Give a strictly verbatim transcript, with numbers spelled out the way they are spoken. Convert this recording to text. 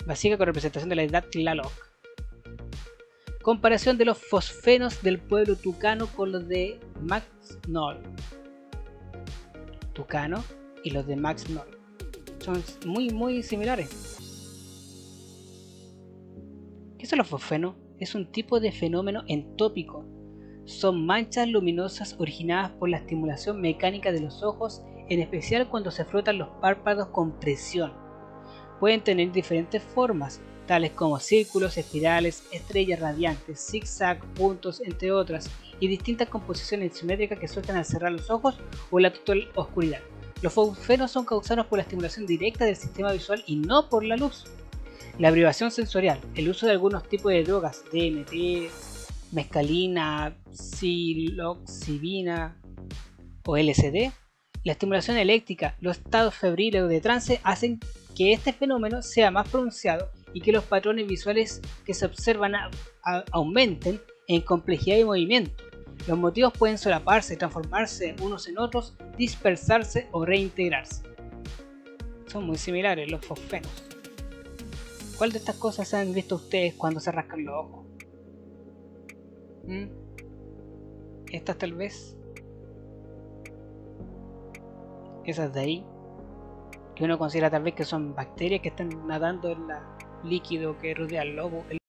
básica con representación de la edad Tlaloc. Comparación de los fosfenos del pueblo tucano con los de Max-Nol. Tucano y los de Max-Nol son muy muy similares. ¿Qué son los fosfenos? Es un tipo de fenómeno entópico. Son manchas luminosas originadas por la estimulación mecánica de los ojos, en especial cuando se frotan los párpados con presión. Pueden tener diferentes formas, tales como círculos, espirales, estrellas radiantes, zigzag, puntos, entre otras, y distintas composiciones simétricas que surgen al cerrar los ojos o en la total oscuridad. Los fosfenos son causados por la estimulación directa del sistema visual y no por la luz. La privación sensorial, el uso de algunos tipos de drogas, D M T, mescalina, psiloxibina o L S D, la estimulación eléctrica, los estados febriles o de trance hacen que este fenómeno sea más pronunciado y que los patrones visuales que se observan a, a, aumenten en complejidad y movimiento. Los motivos pueden solaparse, transformarse unos en otros, dispersarse o reintegrarse. Son muy similares los fosfenos. ¿Cuál de estas cosas han visto ustedes cuando se rascan los ojos? ¿Mm? ¿Estas tal vez? Esas de ahí, que uno considera tal vez que son bacterias que están nadando en el líquido que rodea el lobo.